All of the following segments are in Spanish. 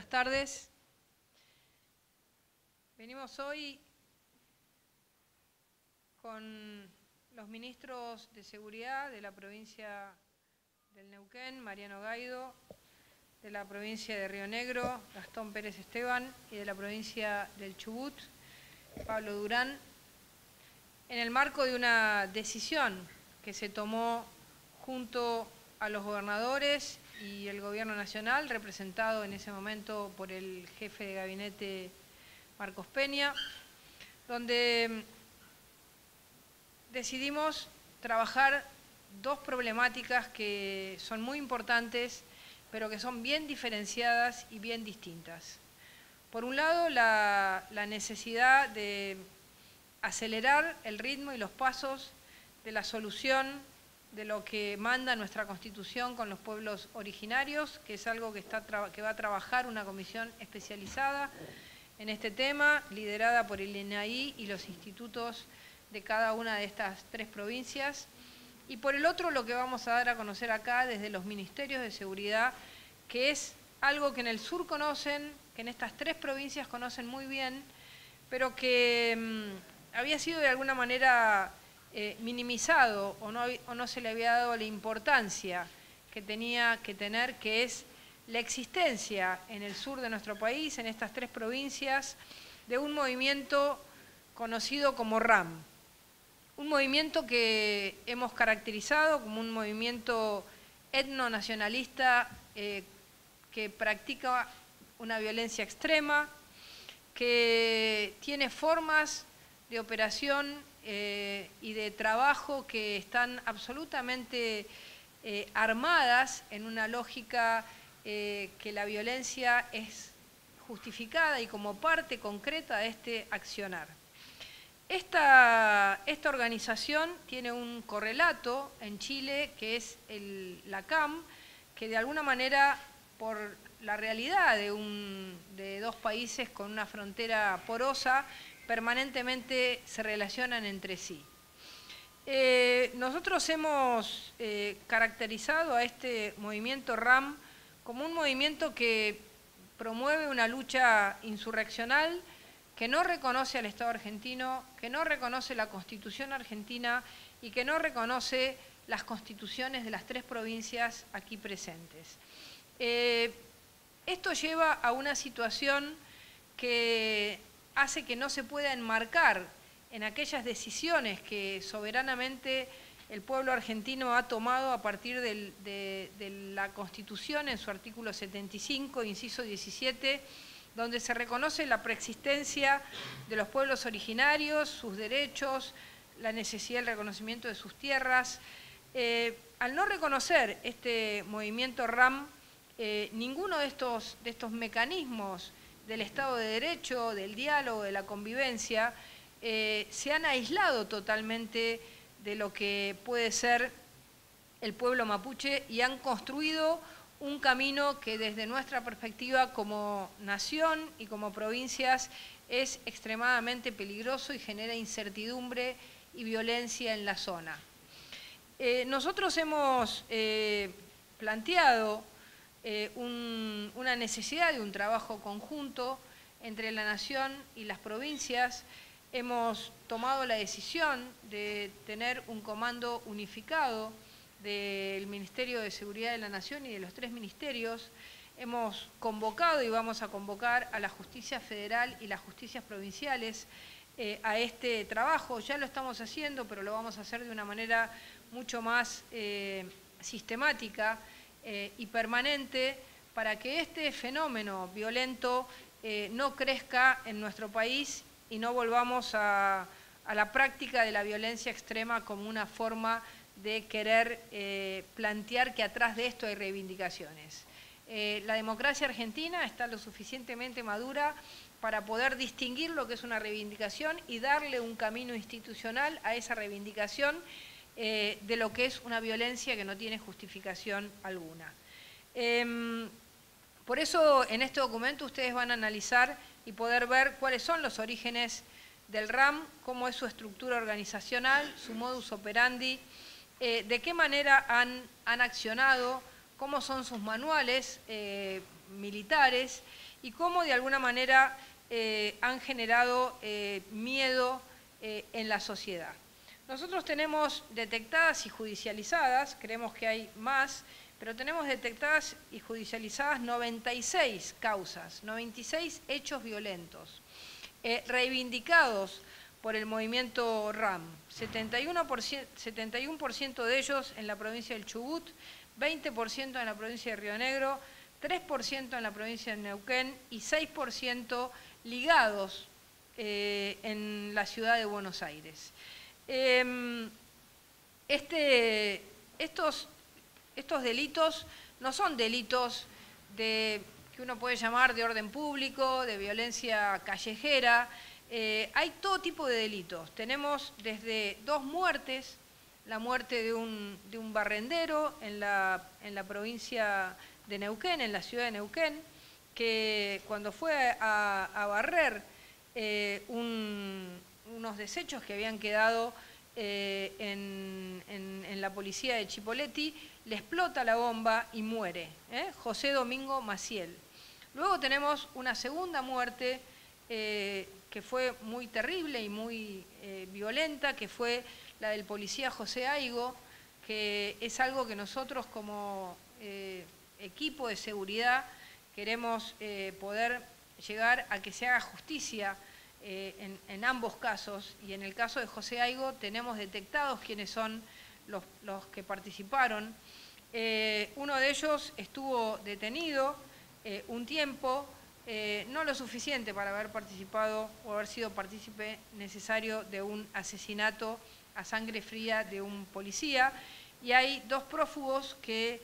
Buenas tardes. Venimos hoy con los ministros de Seguridad de la provincia del Neuquén, Mariano Gaido, de la provincia de Río Negro, Gastón Pérez Esteban, y de la provincia del Chubut, Pablo Durán, en el marco de una decisión que se tomó junto a los gobernadores y el gobierno nacional, representado en ese momento por el jefe de gabinete Marcos Peña, donde decidimos trabajar dos problemáticas que son muy importantes, pero que son bien diferenciadas y bien distintas. Por un lado, la necesidad de acelerar el ritmo y los pasos de la solución de lo que manda nuestra Constitución con los pueblos originarios, que es algo que va a trabajar una comisión especializada en este tema, liderada por el INAI y los institutos de cada una de estas tres provincias. Y por el otro, lo que vamos a dar a conocer acá desde los ministerios de seguridad, que es algo que en el sur conocen, que en estas tres provincias conocen muy bien, pero que había sido de alguna manera minimizado o no se le había dado la importancia que tenía que tener, que es la existencia en el sur de nuestro país, en estas tres provincias, de un movimiento conocido como RAM. Un movimiento que hemos caracterizado como un movimiento etnonacionalista que practica una violencia extrema, que tiene formas de operación y de trabajo que están absolutamente armadas en una lógica que la violencia es justificada y como parte concreta de este accionar. Esta organización tiene un correlato en Chile, que es la CAM, que de alguna manera, por la realidad de dos países con una frontera porosa, permanentemente se relacionan entre sí. Nosotros hemos caracterizado a este movimiento RAM como un movimiento que promueve una lucha insurreccional, que no reconoce al Estado argentino, que no reconoce la Constitución argentina y que no reconoce las constituciones de las tres provincias aquí presentes. Esto lleva a una situación que hace que no se pueda enmarcar en aquellas decisiones que soberanamente el pueblo argentino ha tomado a partir de la Constitución en su artículo 75, inciso 17, donde se reconoce la preexistencia de los pueblos originarios, sus derechos, la necesidad del reconocimiento de sus tierras. Al no reconocer este movimiento RAM, ninguno de estos mecanismos del Estado de Derecho, del diálogo, de la convivencia, se han aislado totalmente de lo que puede ser el pueblo mapuche y han construido un camino que desde nuestra perspectiva como nación y como provincias es extremadamente peligroso y genera incertidumbre y violencia en la zona. Nosotros hemos planteado una necesidad de un trabajo conjunto entre la nación y las provincias. Hemos tomado la decisión de tener un comando unificado del Ministerio de Seguridad de la Nación y de los tres ministerios. Hemos convocado y vamos a convocar a la Justicia Federal y las justicias provinciales a este trabajo. Ya lo estamos haciendo, pero lo vamos a hacer de una manera mucho más sistemática y permanente para que este fenómeno violento no crezca en nuestro país y no volvamos a la práctica de la violencia extrema como una forma de querer plantear que atrás de esto hay reivindicaciones. La democracia argentina está lo suficientemente madura para poder distinguir lo que es una reivindicación y darle un camino institucional a esa reivindicación de lo que es una violencia que no tiene justificación alguna. Por eso en este documento ustedes van a analizar y poder ver cuáles son los orígenes del RAM, cómo es su estructura organizacional, su modus operandi, de qué manera han accionado, cómo son sus manuales militares y cómo de alguna manera han generado miedo en la sociedad. Nosotros tenemos detectadas y judicializadas, creemos que hay más, pero tenemos detectadas y judicializadas 96 causas, 96 hechos violentos, reivindicados por el movimiento RAM, 71% de ellos en la provincia del Chubut, 20% en la provincia de Río Negro, 3% en la provincia de Neuquén y 6% ligados en la ciudad de Buenos Aires. Estos delitos no son delitos que uno puede llamar de orden público, de violencia callejera. Hay todo tipo de delitos. Tenemos desde 2 muertes, la muerte de un barrendero en la provincia de Neuquén, en la ciudad de Neuquén, que cuando fue a barrer unos desechos que habían quedado en la policía de Chipoleti, le explota la bomba y muere, José Domingo Maciel. Luego tenemos una segunda muerte que fue muy terrible y muy violenta, que fue la del policía José Aigo, que es algo que nosotros como equipo de seguridad queremos poder llegar a que se haga justicia en ambos casos, y en el caso de José Aigo tenemos detectados quiénes son los que participaron. Uno de ellos estuvo detenido un tiempo, no lo suficiente para haber participado o haber sido partícipe necesario de un asesinato a sangre fría de un policía, y hay 2 prófugos que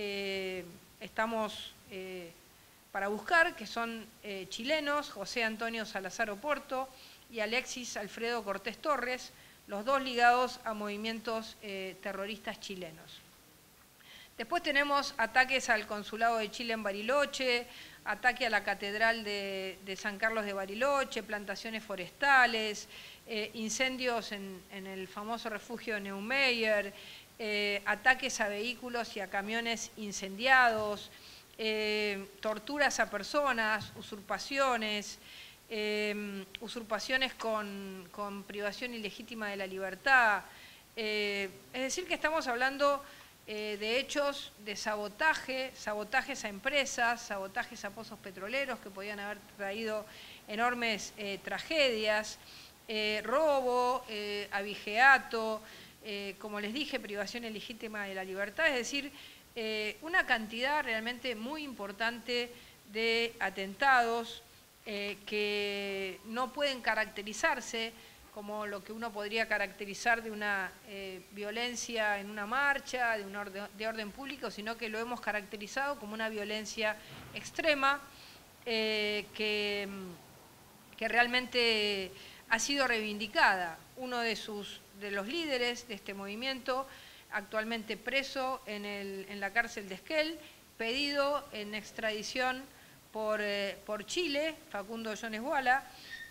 estamos para buscar, que son chilenos, José Antonio Salazar Oporto y Alexis Alfredo Cortés Torres, los 2 ligados a movimientos terroristas chilenos. Después tenemos ataques al Consulado de Chile en Bariloche, ataque a la Catedral de San Carlos de Bariloche, plantaciones forestales, incendios en el famoso refugio de Neumayer, ataques a vehículos y a camiones incendiados, torturas a personas, usurpaciones, usurpaciones con privación ilegítima de la libertad. Es decir, que estamos hablando de hechos de sabotaje, sabotajes a empresas, sabotajes a pozos petroleros que podían haber traído enormes tragedias, robo, abigeato, como les dije, privación ilegítima de la libertad, es decir, una cantidad realmente muy importante de atentados que no pueden caracterizarse como lo que uno podría caracterizar de una violencia en una marcha, de orden público, sino que lo hemos caracterizado como una violencia extrema que realmente ha sido reivindicada. Uno de los líderes de este movimiento, actualmente preso en la cárcel de Esquel, pedido en extradición por Chile, Facundo Jones Wala,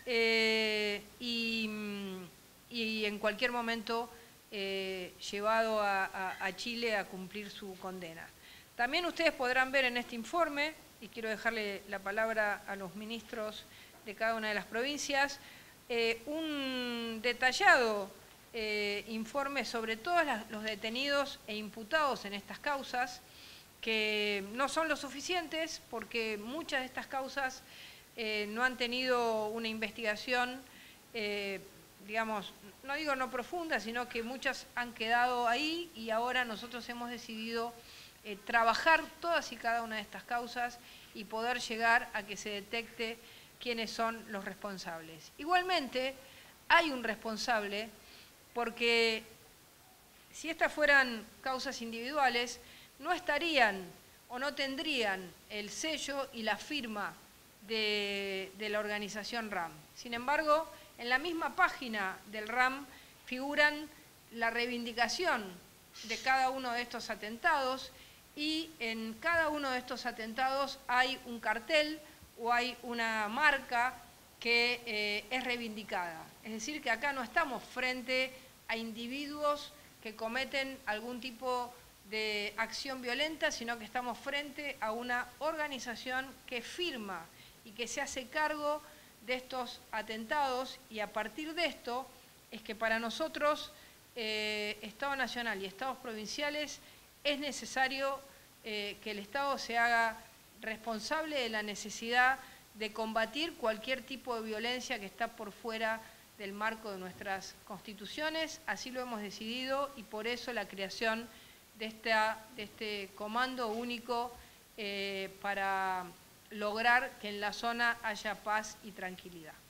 y en cualquier momento llevado a Chile a cumplir su condena. También ustedes podrán ver en este informe, y quiero dejarle la palabra a los ministros de cada una de las provincias, un detallado informe sobre todos los detenidos e imputados en estas causas, que no son lo suficientes porque muchas de estas causas no han tenido una investigación, digamos, no digo no profunda, sino que muchas han quedado ahí, y ahora nosotros hemos decidido trabajar todas y cada una de estas causas y poder llegar a que se detecte quiénes son los responsables. Igualmente, hay un responsable, porque si estas fueran causas individuales, no estarían o no tendrían el sello y la firma de la organización RAM. Sin embargo, en la misma página del RAM figuran la reivindicación de cada uno de estos atentados, y en cada uno de estos atentados hay un cartel o hay una marca que es reivindicada. Es decir, que acá no estamos frente a individuos que cometen algún tipo de acción violenta, sino que estamos frente a una organización que firma y que se hace cargo de estos atentados, y a partir de esto es que para nosotros, Estado Nacional y Estados provinciales, es necesario que el Estado se haga responsable de la necesidad de combatir cualquier tipo de violencia que está por fuera del marco de nuestras constituciones. Así lo hemos decidido y por eso la creación de este comando único para lograr que en la zona haya paz y tranquilidad.